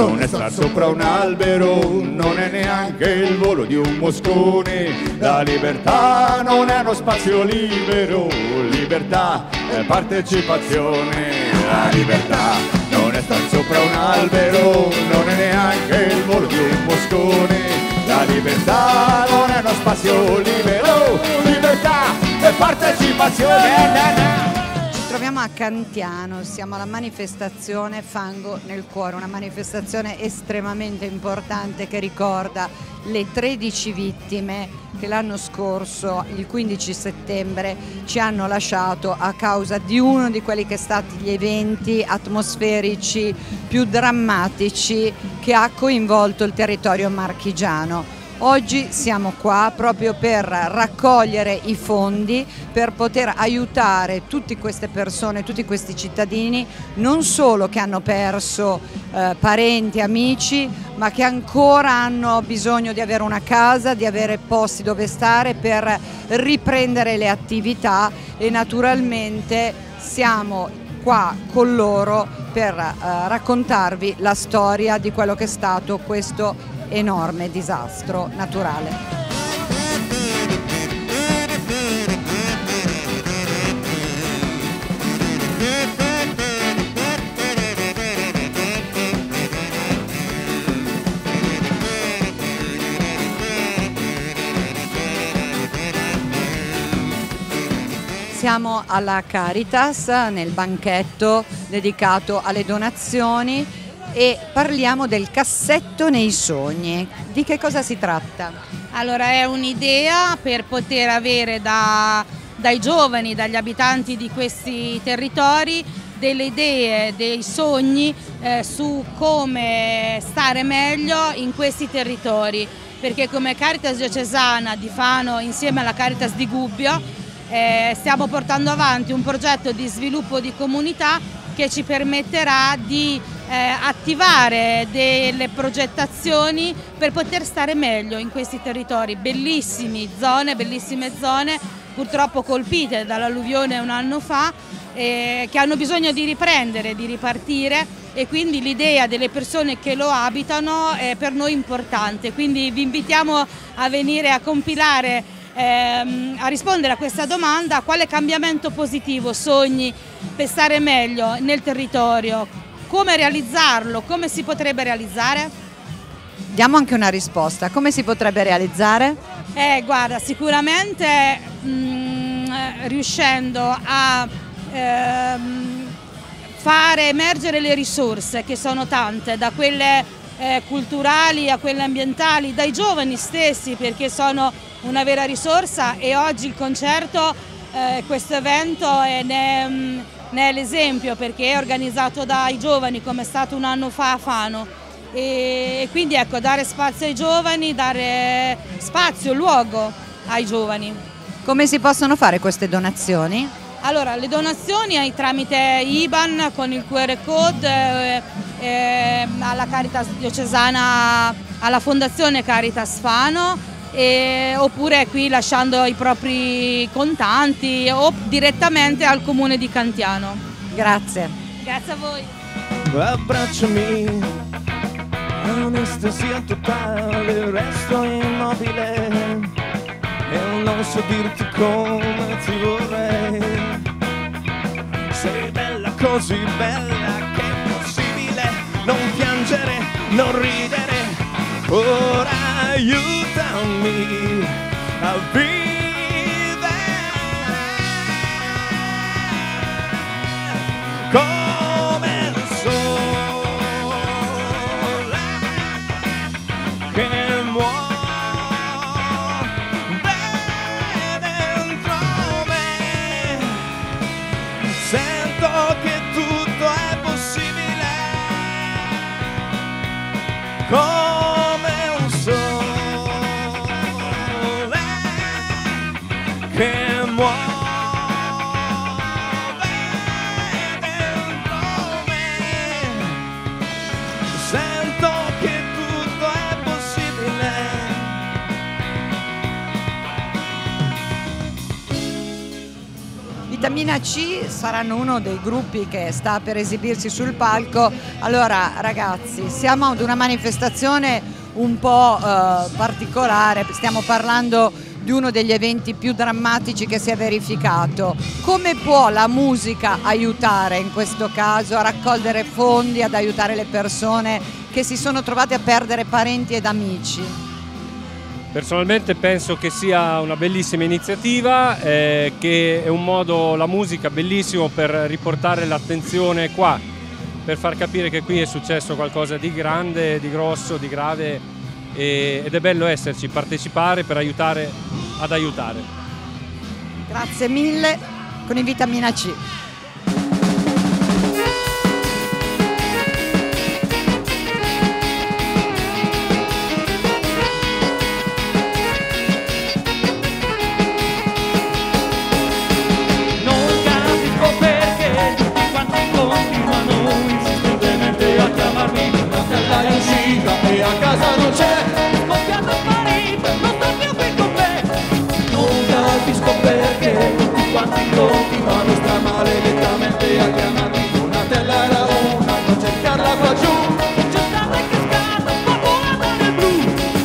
non è star sopra un albero, non è neanche il volo di un moscone. La libertà non è uno spazio libero, libertà è partecipazione. La libertà non è star sopra un albero, non è neanche il volo di un moscone. La libertà non è uno spazio libero, libertà è partecipazione. Ci troviamo a Cantiano, siamo alla manifestazione Fango nel Cuore, una manifestazione estremamente importante che ricorda le 13 vittime che l'anno scorso, il 15 settembre, ci hanno lasciato a causa di uno di quelli che sono stati gli eventi atmosferici più drammatici che ha coinvolto il territorio marchigiano. Oggi siamo qua proprio per raccogliere i fondi per poter aiutare tutte queste persone, tutti questi cittadini, non solo che hanno perso parenti, amici, ma che ancora hanno bisogno di avere una casa, di avere posti dove stare per riprendere le attività, e naturalmente siamo qua con loro per raccontarvi la storia di quello che è stato questo enorme disastro naturale. Siamo alla Caritas, nel banchetto dedicato alle donazioni, e parliamo del cassetto nei sogni. Di che cosa si tratta? Allora, è un'idea per poter avere dai giovani, dagli abitanti di questi territori, delle idee, dei sogni su come stare meglio in questi territori, perché come Caritas Diocesana di Fano, insieme alla Caritas di Gubbio, stiamo portando avanti un progetto di sviluppo di comunità che ci permetterà di attivare delle progettazioni per poter stare meglio in questi territori, bellissime zone purtroppo colpite dall'alluvione un anno fa, che hanno bisogno di riprendere, di ripartire, e quindi l'idea delle persone che lo abitano è per noi importante. Quindi vi invitiamo a venire a compilare, a rispondere a questa domanda: quale cambiamento positivo sogni per stare meglio nel territorio? Come realizzarlo? Come si potrebbe realizzare? Diamo anche una risposta. Come si potrebbe realizzare? Guarda, sicuramente riuscendo a fare emergere le risorse, che sono tante, da quelle culturali a quelle ambientali, dai giovani stessi, perché sono una vera risorsa, e oggi il concerto, questo evento ne è l'esempio, perché è organizzato dai giovani, come è stato un anno fa a Fano, e quindi ecco, dare spazio ai giovani, dare spazio, luogo ai giovani. Come si possono fare queste donazioni? Allora, le donazioni tramite IBAN con il QR code alla Caritas Diocesana, alla Fondazione Caritas Fano, oppure qui lasciando i propri contanti, o direttamente al comune di Cantiano. Grazie. Grazie a voi. Abbracciami, anestesia totale, resto immobile e non so dirti come ti vorrei. Sei bella, così bella che è possibile non piangere, non ridere. Ora aiutami a vivere come il sole che muove dentro me. Sento che tutto è possibile come un sole Vitamina C saranno uno dei gruppi che sta per esibirsi sul palco. Allora ragazzi, siamo ad una manifestazione un po' particolare, stiamo parlando di uno degli eventi più drammatici che si è verificato. Come può la musica aiutare in questo caso a raccogliere fondi, ad aiutare le persone che si sono trovate a perdere parenti ed amici? Personalmente penso che sia una bellissima iniziativa, che è un modo, la musica, bellissimo per riportare l'attenzione qua, per far capire che qui è successo qualcosa di grande, di grosso, di grave, ed è bello esserci, partecipare per aiutare ad aiutare. Grazie mille, con i Vitamina C. E a casa non c'è, scoppiato a marito, non sta più qui con me. Non capisco perché tutti quanti continuano stramaledettamente a chiamarmi Donatella era una, non cercarla qua giù, c'è stata cascata, ma volata nel blu.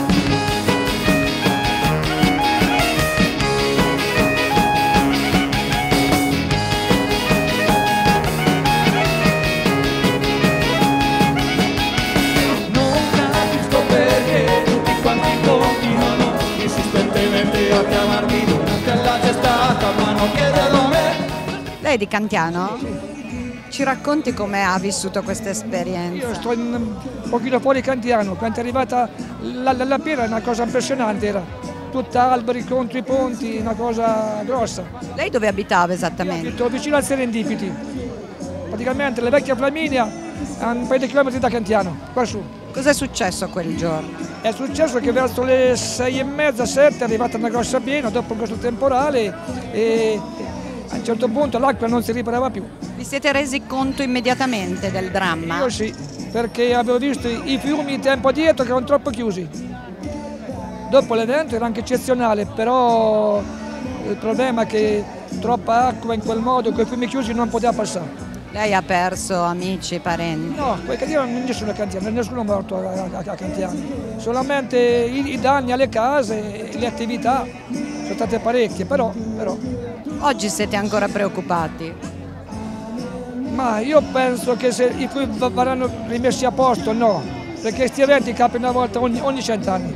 A chiamarmi Donatella c'è stata, ma non chiederlo a me. Lei è di Cantiano? Ci racconti come ha vissuto questa esperienza? Io sto un pochino fuori Cantiano, quando è arrivata la pira è una cosa impressionante, era tutta alberi contro i ponti, una cosa grossa. Lei dove abitava Io esattamente? abito vicino al Serendipity, praticamente la vecchia Flaminia a un paio di chilometri da Cantiano, qua su. Cos'è successo quel giorno? È successo che verso le 6:30, 7 è arrivata una grossa piena dopo questo temporale e a un certo punto l'acqua non si riparava più. Vi siete resi conto immediatamente del dramma? Io sì, perché avevo visto i fiumi tempo addietro che erano troppo chiusi. Dopo l'evento era anche eccezionale, però il problema è che troppa acqua in quel modo, con i fiumi chiusi non poteva passare. Lei ha perso amici, parenti? No, quel Cantiano non nessuno a Cantiano, nessuno è morto a Cantiano. Solamente i danni alle case, le attività sono state parecchie, però. Oggi siete ancora preoccupati? Ma io penso che se i fiumi verranno rimessi a posto, no, perché questi eventi capitano una volta ogni 100 anni.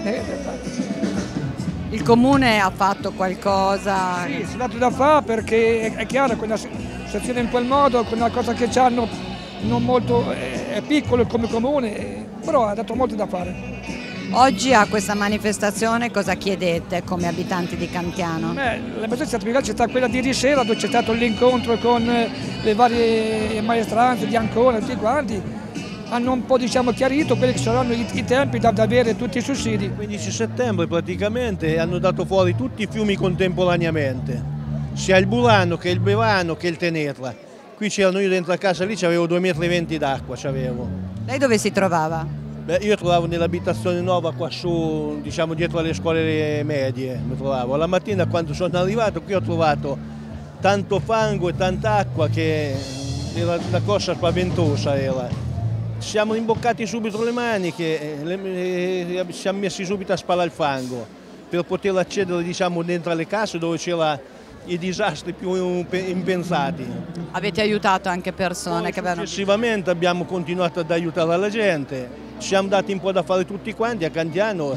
Il comune ha fatto qualcosa? Sì, si è dato da fare perché è chiaro che una situazione in quel modo, con una cosa che hanno non molto, è piccolo come comune, però ha dato molto da fare. Oggi a questa manifestazione cosa chiedete come abitanti di Cantiano? La manifestazione più grande è stata quella di ieri sera, dove c'è stato l'incontro con le varie maestranze di Ancona, tutti quanti. Hanno un po' chiarito quelli che saranno i tempi da avere tutti i sussidi. Il 15 settembre praticamente hanno dato fuori tutti i fiumi contemporaneamente, sia il Burano che il Bevano che il Tenetla. Qui c'erano, io dentro a casa lì c'avevo 2,20 metri d'acqua. Lei dove si trovava? Io trovavo nell'abitazione nuova qua su, dietro alle scuole medie, mi trovavo. La mattina quando sono arrivato qui ho trovato tanto fango e tanta acqua che era una cosa spaventosa. Siamo imboccati subito le maniche, siamo messi subito a spalare il fango per poter accedere dentro alle case dove c'erano i disastri più impensati. Avete aiutato anche persone che avevano... Successivamente abbiamo continuato ad aiutare la gente, ci siamo dati un po' da fare tutti quanti a Cantiano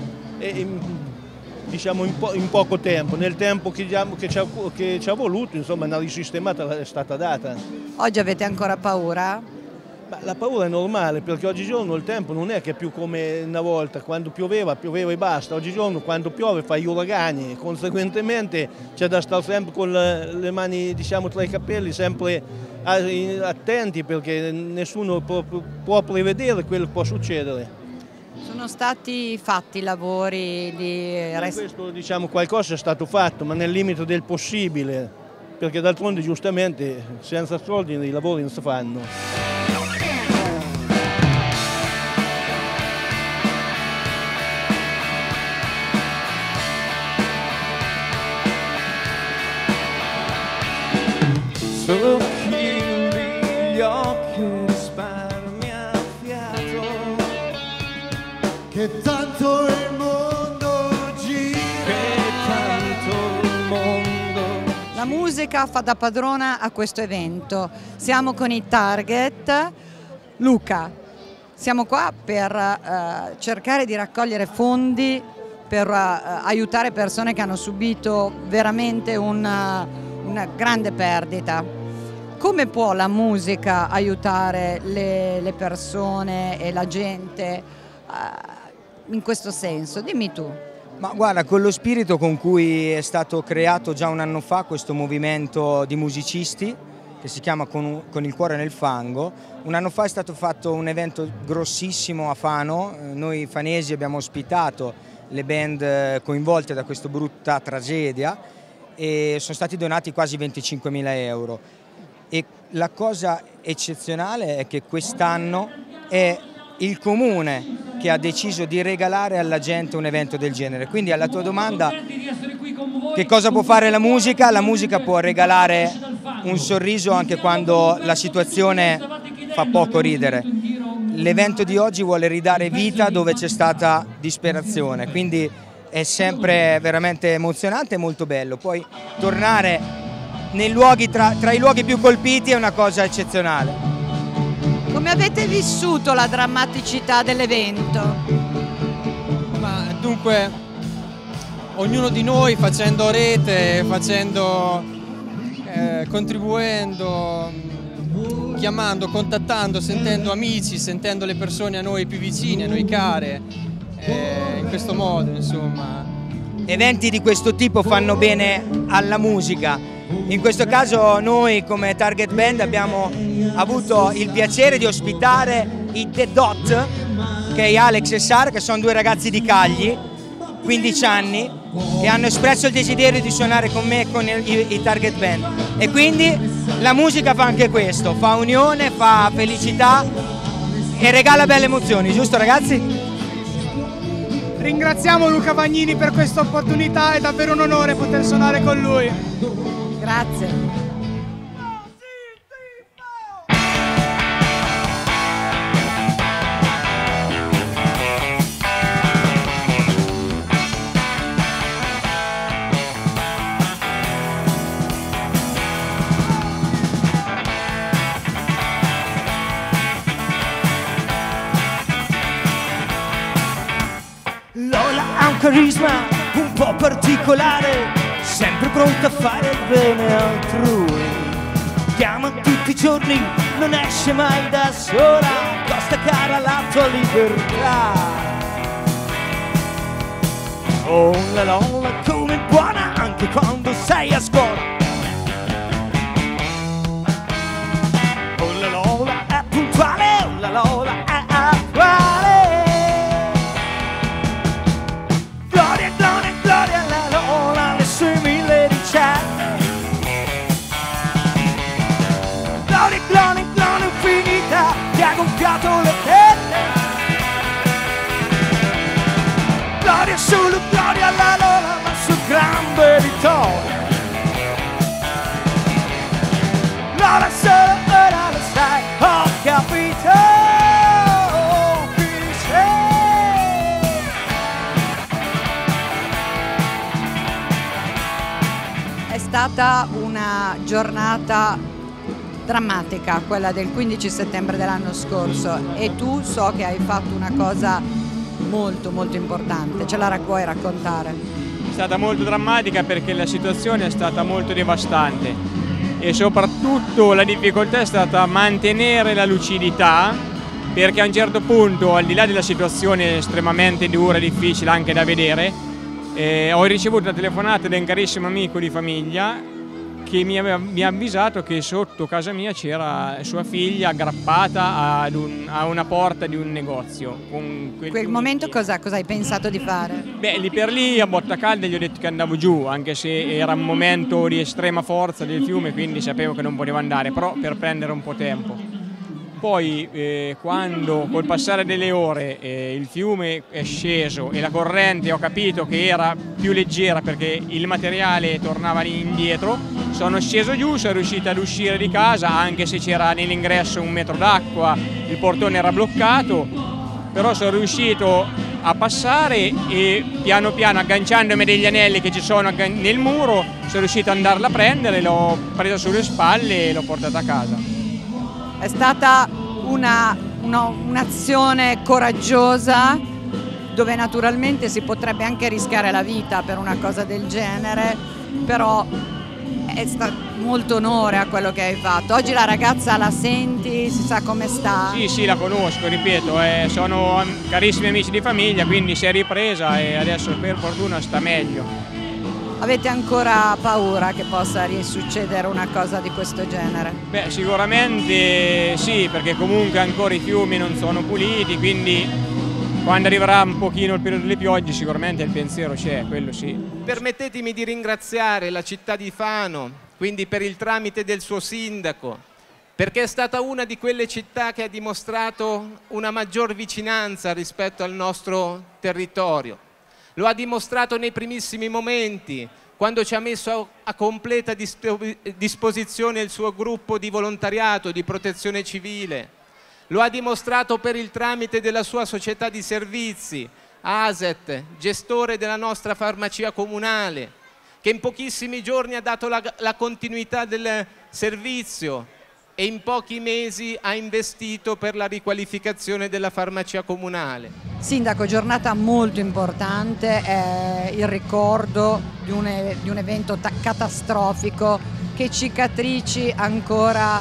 in poco tempo, nel tempo che ci ha voluto, insomma una risistemata è stata data. Oggi avete ancora paura? La paura è normale perché oggigiorno il tempo non è che è più come una volta, quando pioveva e basta. Oggigiorno quando piove fa gli uragani, conseguentemente c'è da stare sempre con le mani tra i capelli, sempre attenti perché nessuno può prevedere quello che può succedere. Sono stati fatti lavori di... Questo qualcosa è stato fatto, ma nel limite del possibile, perché d'altronde giustamente senza soldi i lavori non si fanno. fiato, il biglio che risparmia fiato, che tanto il mondo gira, che tanto il mondo. La musica fa da padrona a questo evento. Siamo con i Target. Luca, siamo qua per cercare di raccogliere fondi per aiutare persone che hanno subito veramente una grande perdita. Come può la musica aiutare le persone e la gente in questo senso? Dimmi tu. Ma guarda, con lo spirito con cui è stato creato già un anno fa questo movimento di musicisti che si chiama Con il cuore nel fango, un anno fa è stato fatto un evento grossissimo a Fano. Noi fanesi abbiamo ospitato le band coinvolte da questa brutta tragedia e sono stati donati quasi 25.000 euro. E la cosa eccezionale è che quest'anno è il comune che ha deciso di regalare alla gente un evento del genere. Quindi alla tua domanda, che cosa può fare la musica? La musica può regalare un sorriso anche quando la situazione fa poco ridere. L'evento di oggi vuole ridare vita dove c'è stata disperazione, quindi è sempre veramente emozionante e molto bello. Poi tornare nei luoghi tra i luoghi più colpiti è una cosa eccezionale. Come avete vissuto la drammaticità dell'evento? Ma dunque, ognuno di noi facendo rete, contribuendo, chiamando, contattando, sentendo amici, sentendo le persone a noi più vicine, a noi care, in questo modo, insomma. Eventi di questo tipo fanno bene alla musica. In questo caso noi come Target Band abbiamo avuto il piacere di ospitare i The Dot, che è Alex e Sara, che sono due ragazzi di Cagli, 15 anni, che hanno espresso il desiderio di suonare con me e con i Target Band. E quindi la musica fa anche questo, fa unione, fa felicità e regala belle emozioni, giusto ragazzi? Ringraziamo Luca Vagnini per questa opportunità, è davvero un onore poter suonare con lui. Grazie. Lola ha un carisma un po' particolare, sempre pronta a fare il bene altrui. Chiama tutti i giorni, non esce mai da sola, costa cara la tua libertà. Oh la Lola, come buona anche quando sei a scuola. Oh la Lola è puntuale, oh la Lola è attuale. Gloria, gloria, gloria alla Lola, le sue mille ricette. Gloria, gloria, gloria infinita, ti ha gonfiato le tette. Gloria, solo gloria alla Lola, ma sul grande vittoria. Lola, solo ora lo sai, ho capito. È stata una giornata drammatica, quella del 15 settembre dell'anno scorso, e tu so che hai fatto una cosa molto molto importante, ce la puoi raccontare? È stata molto drammatica perché la situazione è stata molto devastante e soprattutto la difficoltà è stata mantenere la lucidità, perché a un certo punto, al di là della situazione estremamente dura e difficile anche da vedere, ho ricevuto una telefonata da un carissimo amico di famiglia che mi ha avvisato che sotto casa mia c'era sua figlia aggrappata a una porta di un negozio. In quel momento cosa hai pensato di fare? Beh, lì per lì a botta calda gli ho detto che andavo giù, anche se era un momento di estrema forza del fiume, quindi sapevo che non potevo andare, però per prendere un po' tempo. poi quando col passare delle ore il fiume è sceso e la corrente ho capito che era più leggera perché il materiale tornava indietro, sono sceso giù, sono riuscito ad uscire di casa anche se c'era nell'ingresso 1 metro d'acqua, il portone era bloccato, però sono riuscito a passare e piano piano agganciandomi degli anelli che ci sono nel muro sono riuscito ad andarla a prendere, l'ho presa sulle spalle e l'ho portata a casa. È stata un'azione coraggiosa dove naturalmente si potrebbe anche rischiare la vita per una cosa del genere, però è stato molto onore a quello che hai fatto. Oggi la ragazza la senti, si sa come sta? Sì, la conosco, ripeto, sono carissimi amici di famiglia, quindi si è ripresa e adesso per fortuna sta meglio. Avete ancora paura che possa risuccedere una cosa di questo genere? Beh, sicuramente sì, perché comunque ancora i fiumi non sono puliti, quindi quando arriverà un pochino il periodo delle piogge sicuramente il pensiero c'è, quello sì. Permettetemi di ringraziare la città di Fano, quindi per il tramite del suo sindaco, perché è stata una di quelle città che ha dimostrato una maggior vicinanza rispetto al nostro territorio. Lo ha dimostrato nei primissimi momenti, quando ci ha messo a completa disposizione il suo gruppo di volontariato, di protezione civile. Lo ha dimostrato per il tramite della sua società di servizi, ASET, gestore della nostra farmacia comunale, che in pochissimi giorni ha dato la continuità del servizio e in pochi mesi ha investito per la riqualificazione della farmacia comunale. Sindaco, giornata molto importante, è il ricordo di un evento catastrofico. Che cicatrici ancora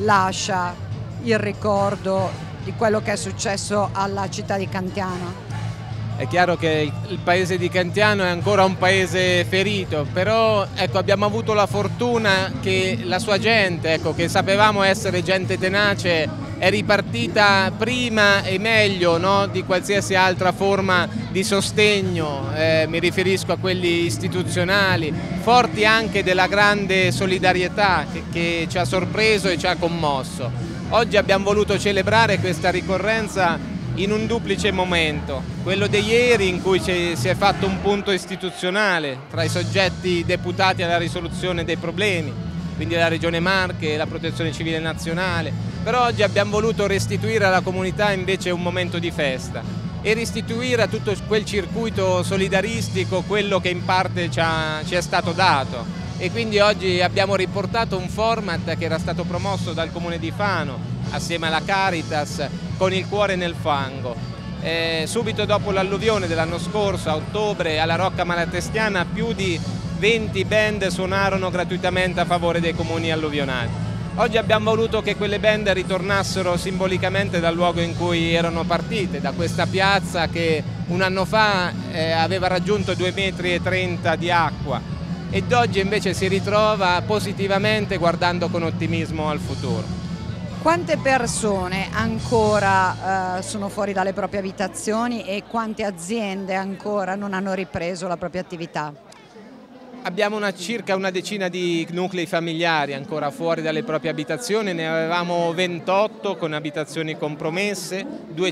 lascia il ricordo di quello che è successo alla città di Cantiano? È chiaro che il paese di Cantiano è ancora un paese ferito, però ecco, abbiamo avuto la fortuna che la sua gente, ecco, che sapevamo essere gente tenace, è ripartita prima e meglio, no, di qualsiasi altra forma di sostegno, mi riferisco a quelli istituzionali, forti anche della grande solidarietà che ci ha sorpreso e ci ha commosso. Oggi abbiamo voluto celebrare questa ricorrenza in un duplice momento, quello di ieri in cui si è fatto un punto istituzionale tra i soggetti deputati alla risoluzione dei problemi, quindi la Regione Marche e la Protezione Civile Nazionale, però oggi abbiamo voluto restituire alla comunità invece un momento di festa e restituire a tutto quel circuito solidaristico quello che in parte ci è stato dato. E quindi oggi abbiamo riportato un format che era stato promosso dal Comune di Fano assieme alla Caritas con il cuore nel fango. Subito dopo l'alluvione dell'anno scorso, a ottobre, alla Rocca Malatestiana più di 20 band suonarono gratuitamente a favore dei comuni alluvionati. Oggi abbiamo voluto che quelle band ritornassero simbolicamente dal luogo in cui erano partite, da questa piazza che un anno fa aveva raggiunto 2,30 metri di acqua ed oggi invece si ritrova positivamente guardando con ottimismo al futuro. Quante persone ancora sono fuori dalle proprie abitazioni e quante aziende ancora non hanno ripreso la propria attività? Abbiamo circa una decina di nuclei familiari ancora fuori dalle proprie abitazioni, ne avevamo 28 con abitazioni compromesse,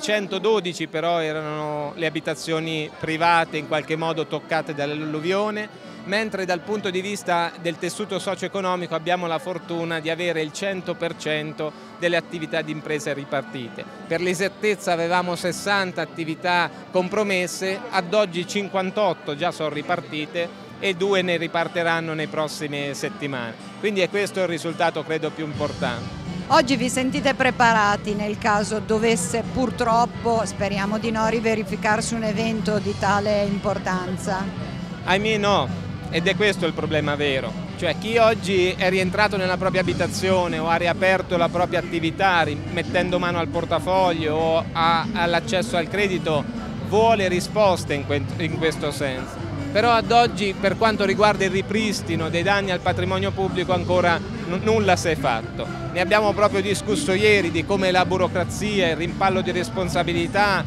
212 però erano le abitazioni private in qualche modo toccate dall'alluvione, mentre dal punto di vista del tessuto socio-economico abbiamo la fortuna di avere il 100% delle attività di imprese ripartite. Per l'esattezza avevamo 60 attività compromesse, ad oggi 58 già sono ripartite e 2 ne riparteranno nei prossime settimane. Quindi è questo il risultato credo più importante. Oggi vi sentite preparati nel caso dovesse purtroppo, speriamo di no, riverificarsi un evento di tale importanza? Ahimè no. Ed è questo il problema vero, cioè chi oggi è rientrato nella propria abitazione o ha riaperto la propria attività mettendo mano al portafoglio o all'accesso al credito vuole risposte in questo senso. Però ad oggi per quanto riguarda il ripristino dei danni al patrimonio pubblico ancora nulla si è fatto. Ne abbiamo proprio discusso ieri di come la burocrazia, il rimpallo di responsabilità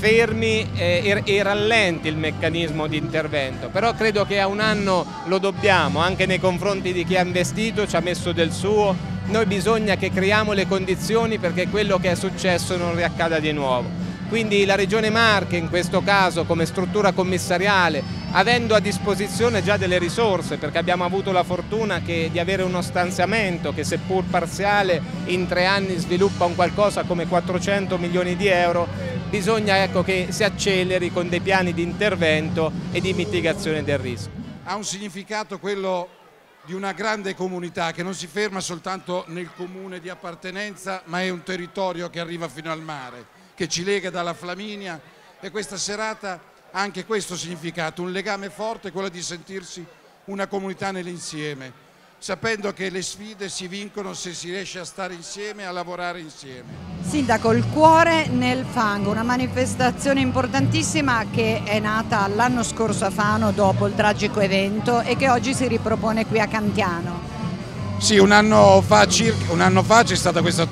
fermi e rallenti il meccanismo di intervento, però credo che a un anno lo dobbiamo anche nei confronti di chi ha investito, ci ha messo del suo. Noi bisogna che creiamo le condizioni perché quello che è successo non riaccada di nuovo. Quindi la Regione Marche in questo caso come struttura commissariale, avendo a disposizione già delle risorse, perché abbiamo avuto la fortuna di avere uno stanziamento che seppur parziale in 3 anni sviluppa un qualcosa come 400 milioni di euro, bisogna che si acceleri con dei piani di intervento e di mitigazione del rischio. Ha un significato quello di una grande comunità che non si ferma soltanto nel comune di appartenenza, ma è un territorio che arriva fino al mare, che ci lega dalla Flaminia, e questa serata ha anche questo significato, un legame forte, quello di sentirsi una comunità nell'insieme, sapendo che le sfide si vincono se si riesce a stare insieme e a lavorare insieme. Sindaco, il cuore nel fango, una manifestazione importantissima che è nata l'anno scorso a Fano dopo il tragico evento e che oggi si ripropone qui a Cantiano. Sì, un anno fa c'è stata questa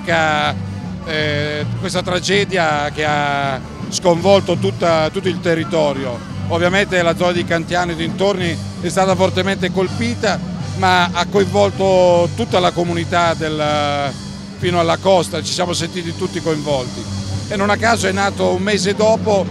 tragedia che ha sconvolto tutto il territorio. Ovviamente la zona di Cantiano e dintorni è stata fortemente colpita, ma ha coinvolto tutta la comunità fino alla costa, ci siamo sentiti tutti coinvolti. E non a caso è nato un mese dopo,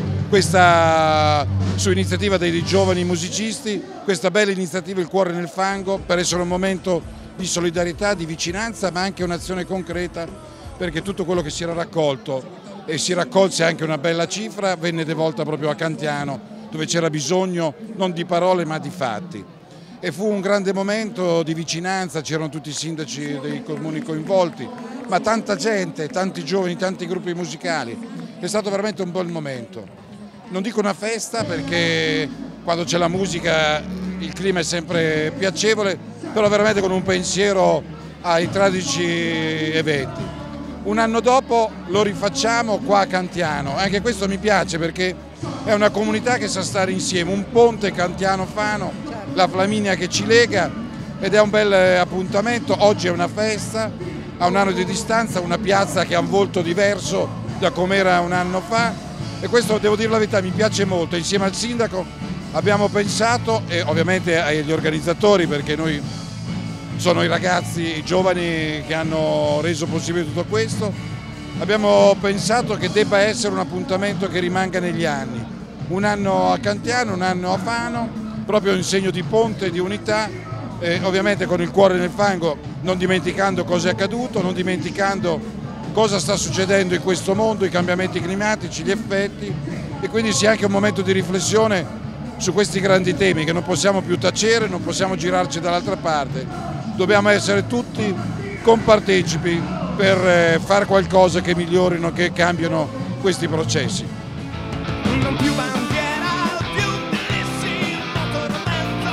su iniziativa dei giovani musicisti, questa bella iniziativa Il Cuore nel Fango, per essere un momento di solidarietà, di vicinanza, ma anche un'azione concreta, perché tutto quello che si era raccolto, e si raccolse anche una bella cifra, venne devolta proprio a Cantiano, dove c'era bisogno non di parole ma di fatti. E fu un grande momento di vicinanza, c'erano tutti i sindaci dei comuni coinvolti, ma tanta gente, tanti giovani, tanti gruppi musicali. È stato veramente un bel momento. Non dico una festa perché quando c'è la musica il clima è sempre piacevole, però veramente con un pensiero ai tragici eventi. Un anno dopo lo rifacciamo qua a Cantiano, anche questo mi piace perché è una comunità che sa stare insieme, un ponte Cantiano-Fano, la Flaminia che ci lega, ed è un bel appuntamento. Oggi è una festa, a un anno di distanza, una piazza che ha un volto diverso da come era un anno fa, e questo, devo dire la verità, mi piace molto. Insieme al sindaco abbiamo pensato, e ovviamente agli organizzatori, perché noi sono i ragazzi, i giovani che hanno reso possibile tutto questo, abbiamo pensato che debba essere un appuntamento che rimanga negli anni. Un anno a Cantiano, un anno a Fano, proprio in segno di ponte, di unità, ovviamente con il cuore nel fango, non dimenticando cosa è accaduto, non dimenticando cosa sta succedendo in questo mondo, i cambiamenti climatici, gli effetti, e quindi sia anche un momento di riflessione su questi grandi temi che non possiamo più tacere, non possiamo girarci dall'altra parte. Dobbiamo essere tutti compartecipi per fare qualcosa che migliorino, che cambiano questi processi. Non più bandiera, più bellissimo tormento,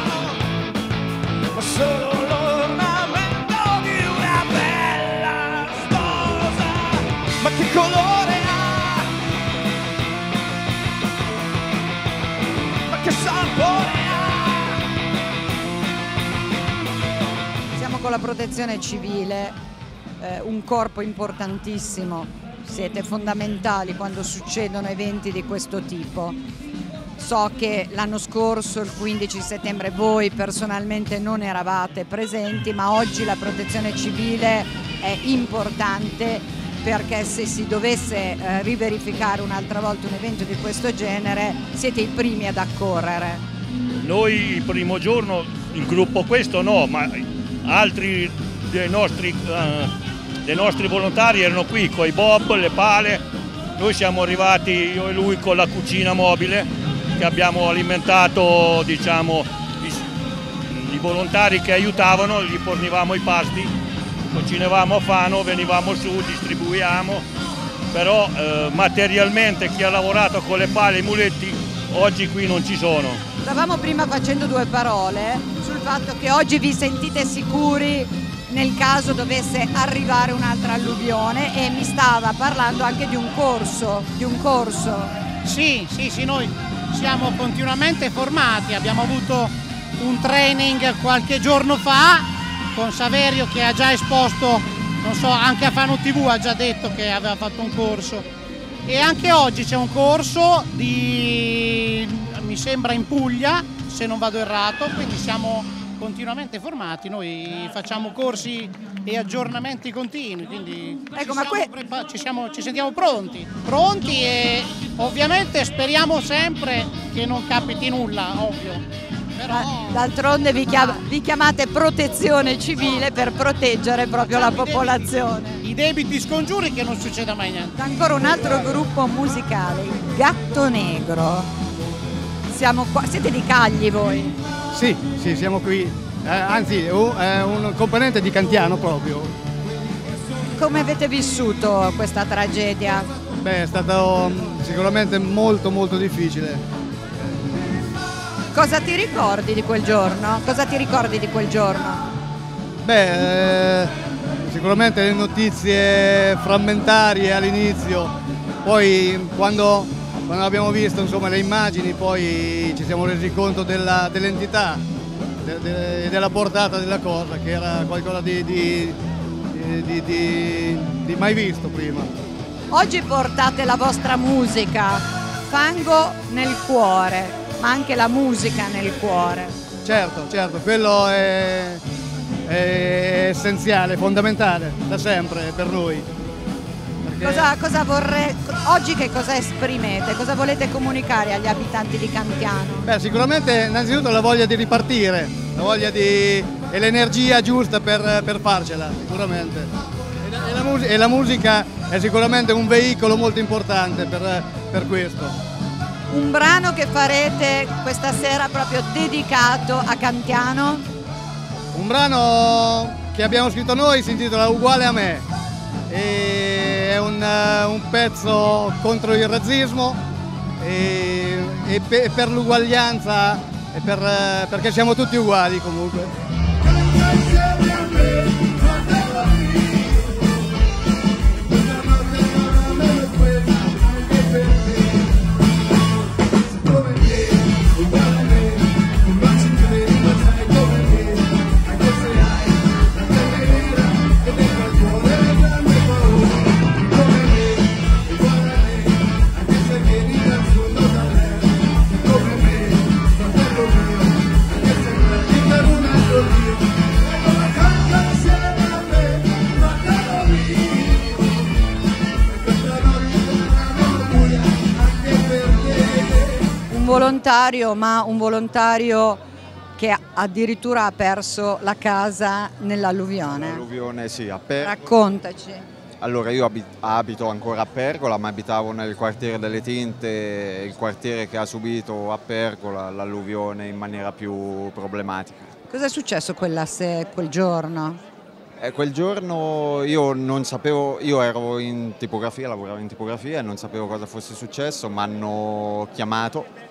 ma solo l'ornamento di una bella sposa. Ma che colore ha? Ma che sapore ha? Con la protezione civile, un corpo importantissimo, siete fondamentali quando succedono eventi di questo tipo. So che l'anno scorso, il 15 settembre, voi personalmente non eravate presenti, ma oggi la protezione civile è importante, perché se si dovesse riverificare un'altra volta un evento di questo genere, siete i primi ad accorrere. Noi il primo giorno, il gruppo questo no, ma altri dei nostri volontari erano qui con i bob, le pale. Noi siamo arrivati, io e lui, con la cucina mobile che abbiamo alimentato, diciamo, i volontari che aiutavano, gli fornivamo i pasti, cucinavamo a Fano, venivamo su, distribuiamo, però materialmente chi ha lavorato con le pale e i muletti oggi qui non ci sono. Stavamo prima facendo due parole sul fatto che oggi vi sentite sicuri nel caso dovesse arrivare un'altra alluvione, e mi stava parlando anche di un corso. Sì, noi siamo continuamente formati, abbiamo avuto un training qualche giorno fa con Saverio che ha già esposto, non so, anche a Fano TV ha già detto che aveva fatto un corso, E anche oggi c'è un corso mi sembra in Puglia, se non vado errato, quindi siamo continuamente formati, noi facciamo corsi e aggiornamenti continui, quindi ecco, ci sentiamo pronti e ovviamente speriamo sempre che non capiti nulla, ovvio. D'altronde vi chiamate protezione civile per proteggere proprio la popolazione. I debiti scongiuri che non succeda mai niente. Ancora un altro gruppo musicale, il Gatto Negro. Siamo qua, siete di Cagli voi? Sì, siamo qui, anzi è un componente di Cantiano proprio. Come avete vissuto questa tragedia? Beh, è stato sicuramente molto difficile. Cosa ti ricordi di quel giorno? Cosa ti ricordi di quel giorno? Beh, sicuramente le notizie frammentarie all'inizio, poi quando abbiamo visto insomma, le immagini poi ci siamo resi conto dell'entità e della portata della cosa, che era qualcosa di mai visto prima. Oggi portate la vostra musica, Fango nel cuore, ma anche la musica nel cuore. Certo, quello è essenziale, fondamentale, da sempre per noi. Cosa oggi che cosa esprimete? Cosa volete comunicare agli abitanti di Cantiano? Beh, sicuramente innanzitutto la voglia di ripartire, e l'energia giusta per farcela, sicuramente. E la musica è sicuramente un veicolo molto importante per questo. Un brano che farete questa sera proprio dedicato a Cantiano? Un brano che abbiamo scritto noi si intitola Uguale a me. È un pezzo contro il razzismo e per l'uguaglianza e perché siamo tutti uguali comunque. Un volontario che addirittura ha perso la casa nell'alluvione. L'alluvione, sì, Raccontaci. Allora, io abito ancora a Pergola, ma abitavo nel quartiere delle Tinte, il quartiere che ha subito a Pergola l'alluvione in maniera più problematica. Cosa è successo quel giorno? Quel giorno io non sapevo, io ero in tipografia, lavoravo in tipografia e non sapevo cosa fosse successo, mi hanno chiamato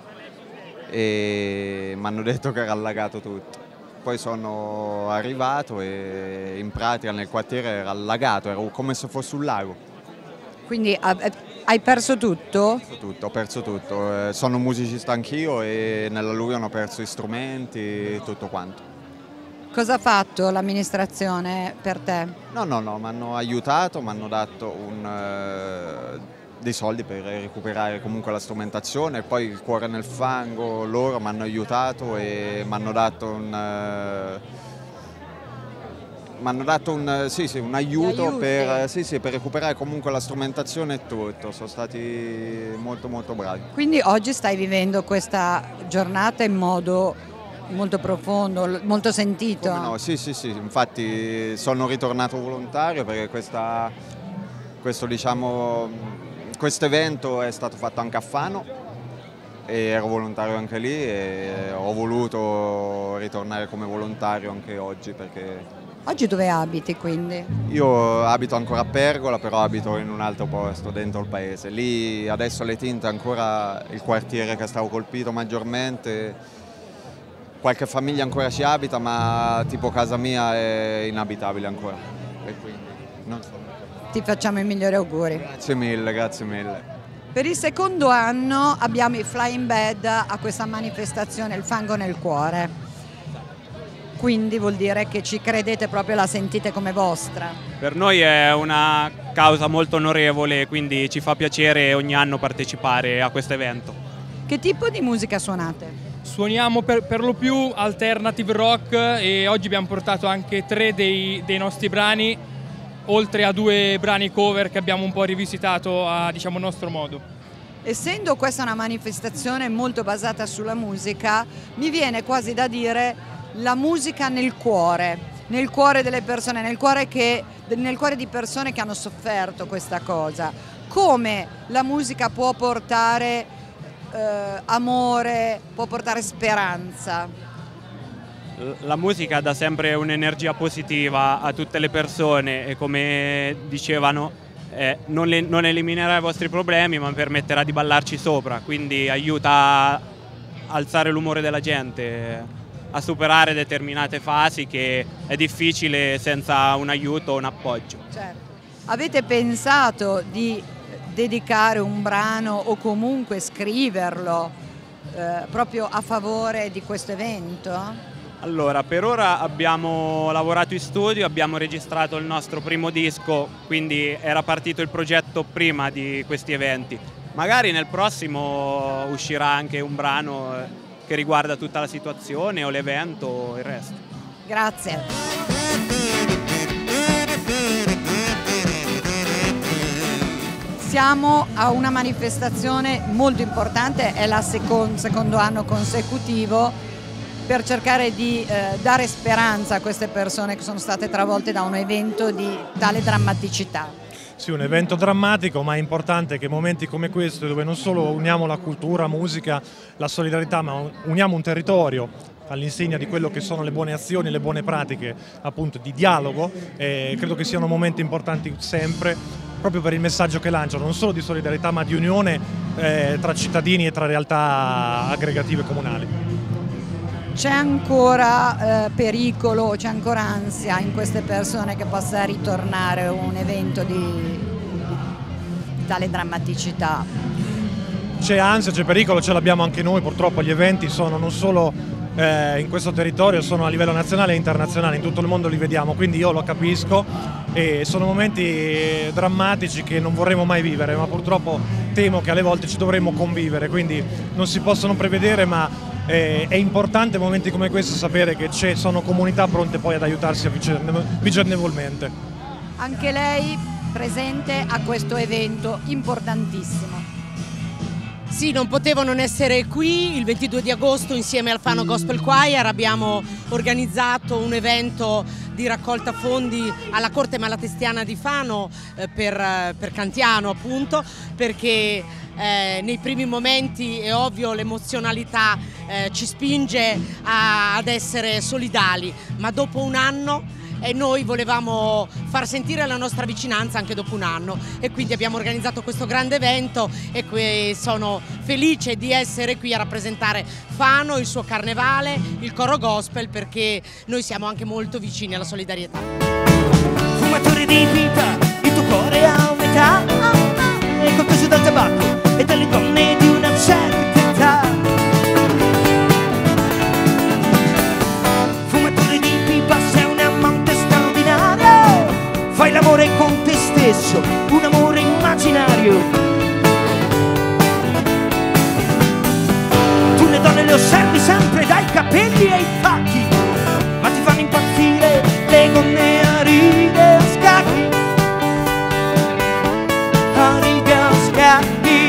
e mi hanno detto che era allagato tutto. Poi sono arrivato e in pratica nel quartiere era allagato, era come se fosse un lago. Quindi hai perso tutto? Ho perso tutto. Sono musicista anch'io e nell'alluvione ho perso strumenti, tutto quanto. Cosa ha fatto l'amministrazione per te? No, mi hanno aiutato, mi hanno dato dei soldi per recuperare comunque la strumentazione e poi il cuore nel fango, loro mi hanno aiutato e mi hanno dato un aiuto per recuperare comunque la strumentazione e tutto, sono stati molto bravi. Quindi oggi stai vivendo questa giornata in modo molto profondo, molto sentito? Come no? Sì, infatti sono ritornato volontario perché questo evento è stato fatto anche a Fano e ero volontario anche lì e ho voluto ritornare come volontario anche oggi perché... Oggi dove abiti quindi? Io abito ancora a Pergola, però abito in un altro posto, dentro il paese. Lì adesso alle Tinte è ancora il quartiere che è stato colpito maggiormente. Qualche famiglia ancora ci abita, ma tipo casa mia è inabitabile ancora. E quindi non so. Ti facciamo i migliori auguri. Grazie mille. Per il secondo anno abbiamo i Flying Bed a questa manifestazione, il fango nel cuore. Quindi vuol dire che ci credete proprio, la sentite come vostra. Per noi è una causa molto onorevole, quindi ci fa piacere ogni anno partecipare a questo evento. Che tipo di musica suonate? Suoniamo per lo più alternative rock e oggi abbiamo portato anche 3 dei nostri brani, oltre a 2 brani cover che abbiamo un po' rivisitato a, diciamo, nostro modo. Essendo questa una manifestazione molto basata sulla musica, mi viene quasi da dire la musica nel cuore delle persone, nel cuore di persone che hanno sofferto questa cosa. Come la musica può portare amore, può portare speranza? La musica dà sempre un'energia positiva a tutte le persone e, come dicevano, non eliminerà i vostri problemi, ma permetterà di ballarci sopra, quindi aiuta a alzare l'umore della gente, a superare determinate fasi che è difficile senza un aiuto o un appoggio. Certo. Avete pensato di dedicare un brano o comunque scriverlo proprio a favore di questo evento? Allora, per ora abbiamo lavorato in studio, abbiamo registrato il nostro primo disco, quindi era partito il progetto prima di questi eventi. Magari nel prossimo uscirà anche un brano che riguarda tutta la situazione o l'evento o il resto. Grazie. Siamo a una manifestazione molto importante, è il secondo anno consecutivo, per cercare di dare speranza a queste persone che sono state travolte da un evento di tale drammaticità. Sì, un evento drammatico, ma è importante che momenti come questo, dove non solo uniamo la cultura, musica, la solidarietà, ma uniamo un territorio all'insegna di quello che sono le buone azioni, le buone pratiche appunto di dialogo, credo che siano momenti importanti sempre, proprio per il messaggio che lanciano, non solo di solidarietà ma di unione tra cittadini e tra realtà aggregative comunali. C'è ancora pericolo, c'è ancora ansia in queste persone che possa ritornare un evento di tale drammaticità? C'è ansia, c'è pericolo, ce l'abbiamo anche noi, purtroppo gli eventi sono non solo in questo territorio, sono a livello nazionale e internazionale, in tutto il mondo li vediamo, quindi io lo capisco e sono momenti drammatici che non vorremmo mai vivere, ma purtroppo temo che alle volte ci dovremmo convivere, quindi non si possono prevedere, ma è importante in momenti come questo sapere che sono comunità pronte poi ad aiutarsi vicendevolmente. Anche lei presente a questo evento importantissimo. Sì, non potevo non essere qui. Il 22 di agosto insieme al Fano Gospel Choir abbiamo organizzato un evento di raccolta fondi alla Corte Malatestiana di Fano per Cantiano, appunto, perché nei primi momenti è ovvio l'emozionalità ci spinge ad essere solidali, ma dopo un anno noi volevamo far sentire la nostra vicinanza anche dopo un anno e quindi abbiamo organizzato questo grande evento e sono felice di essere qui a rappresentare Fano, il suo carnevale, il coro gospel, perché noi siamo anche molto vicini alla solidarietà. Fumatore di pipa, il tuo cuore a metà, è colpito dal tabacco e dalle donne di una certa età. Fumatore di pipa, sei un amante straordinario, fai l'amore con te stesso, un amore immaginario. Tu le donne le osservi sempre dai capelli ai pacchi, ma ti fanno impazzire le gonne a righe a scacchi, a righe a scacchi.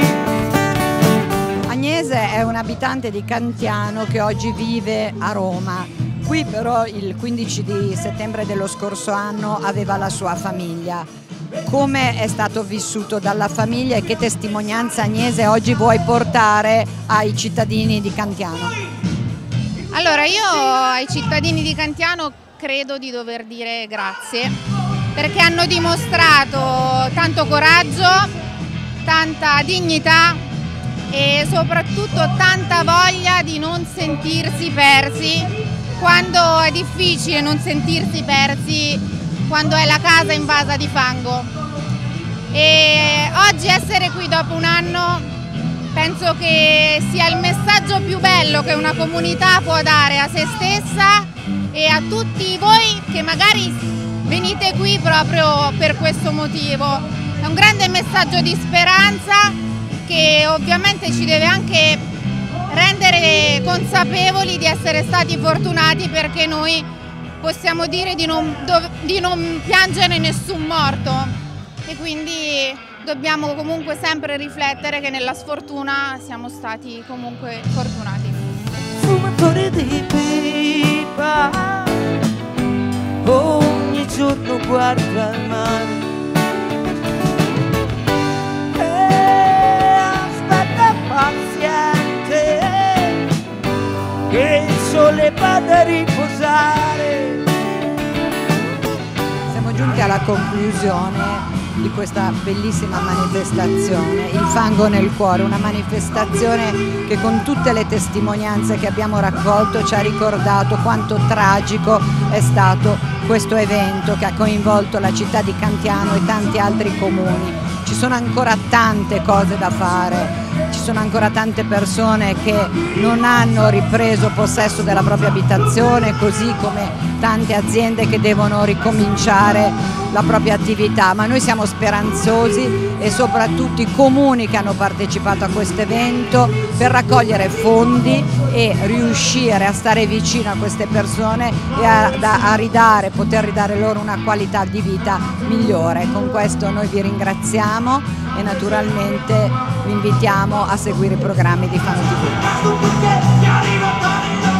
Agnese è un abitante di Cantiano che oggi vive a Roma. Qui però il 15 di settembre dello scorso anno aveva la sua famiglia. Come è stato vissuto dalla famiglia e che testimonianza, Agnese, oggi vuoi portare ai cittadini di Cantiano? Allora, io ai cittadini di Cantiano credo di dover dire grazie, perché hanno dimostrato tanto coraggio, tanta dignità e soprattutto tanta voglia di non sentirsi persi quando è difficile non sentirsi persi quando è la casa invasa di fango. E oggi essere qui dopo un anno penso che sia il messaggio più bello che una comunità può dare a se stessa e a tutti voi che magari venite qui proprio per questo motivo. è un grande messaggio di speranza che ovviamente ci deve anche rendere consapevoli di essere stati fortunati, perché noi possiamo dire di non piangere nessun morto e quindi dobbiamo comunque sempre riflettere che nella sfortuna siamo stati comunque fortunati. Fumatore di pipa, ogni giorno guarda il mare e aspetta paziente che il sole vada a riposare. Siamo giunti alla conclusione di questa bellissima manifestazione, Il fango nel cuore, una manifestazione che con tutte le testimonianze che abbiamo raccolto ci ha ricordato quanto tragico è stato questo evento che ha coinvolto la città di Cantiano e tanti altri comuni. Ci sono ancora tante cose da fare, ci sono ancora tante persone che non hanno ripreso possesso della propria abitazione, così come tante aziende che devono ricominciare la propria attività, ma noi siamo speranzosi e soprattutto i comuni che hanno partecipato a questo evento per raccogliere fondi e riuscire a stare vicino a queste persone e a poter ridare loro una qualità di vita migliore. Con questo noi vi ringraziamo e naturalmente vi invitiamo a seguire i programmi di Fano TV.